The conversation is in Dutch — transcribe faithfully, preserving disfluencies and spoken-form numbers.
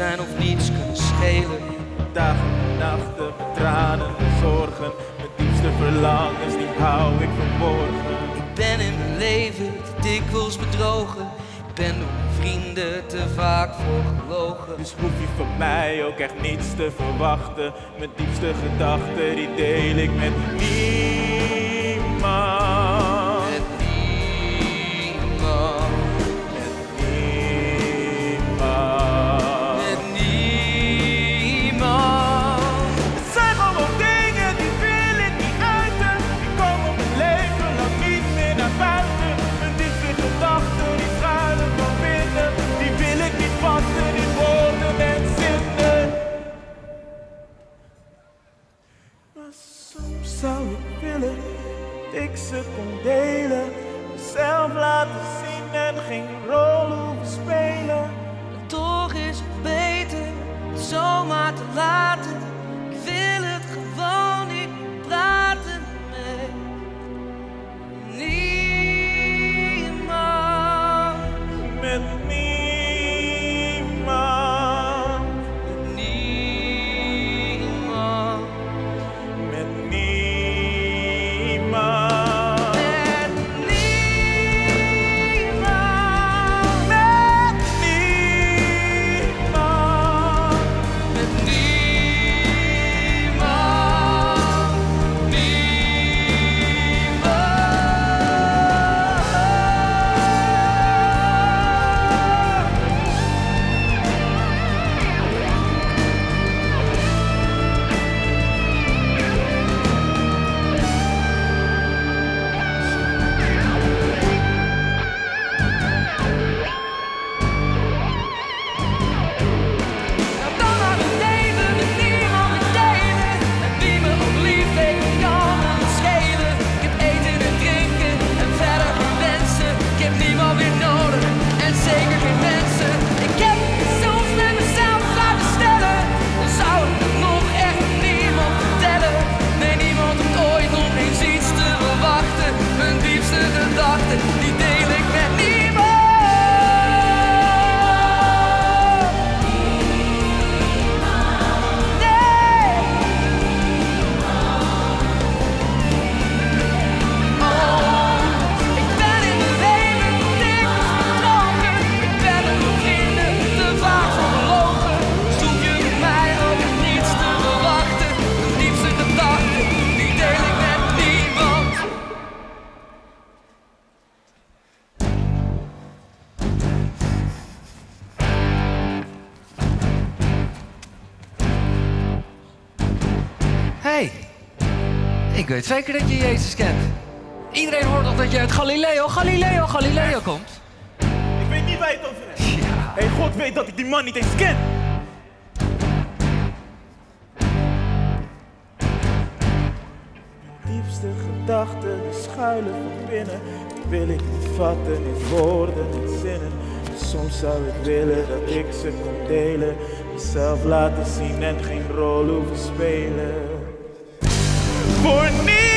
zijn of niets kunnen schelen. Dagen, nachten, met tranen en zorgen. Mijn diepste verlangens, die hou ik verborgen. Ik ben in mijn leven te dikwijls bedrogen. Ik ben door mijn vrienden te vaak voor gelogen. Dus hoef je van mij ook echt niets te verwachten. Mijn diepste gedachten, die deel ik met niemand. Met niemand. Met niemand. Met niemand. Het zijn gewoon dingen die wil ik niet uiten. Die komen mijn leven lang niet meer naar buiten. Mijn diepste gedachten, die schuilen van binnen. Die wil ik niet vatten in woorden en zinnen. Maar soms zou ik willen dat ik ze kon delen. Mezelf laten zien en geen rol hoeven spelen. En toch is het beter het zomaar te laten. Ik wil het gewoon niet praten met niemand. Met niemand. Met niemand. Met niemand. Met niemand. Met niemand. Met niemand. Nou dan maar een leven met niemand te delen. En wie me ook lief heeft, kan me niet schelen. Ik heb eten en drinken en verder geen wensen. Ik heb niemand meer nodig en zeker geen mensen. Ik heb soms met mezelf laten stellen. Dan zou ik het nog echt niemand vertellen. Nee, niemand hoeft ooit nog eens iets te verwachten. Mijn diepste gedachten, die deel ik met niemand. Ik ben in mijn leven dikwijls bedrogen. Ik ben door mijn vrienden te vaak voor gelogen. Dus hoef je van mij ook echt niets te verwachten. Mijn diepste gedachten, die deel ik met niemand. Hey, ik weet zeker dat je Jezus kent. Iedereen hoort toch dat je uit Galileo, Galileo, Galileo komt? Ik weet niet waar je het over hebt. Ja. Hey, God weet dat ik die man niet eens ken. Mijn diepste gedachten, die schuilen van binnen. Die wil ik niet vatten in woorden en zinnen. Soms zou ik willen dat ik ze kon delen. Mezelf laten zien en geen rol hoeven spelen. Voor niemand.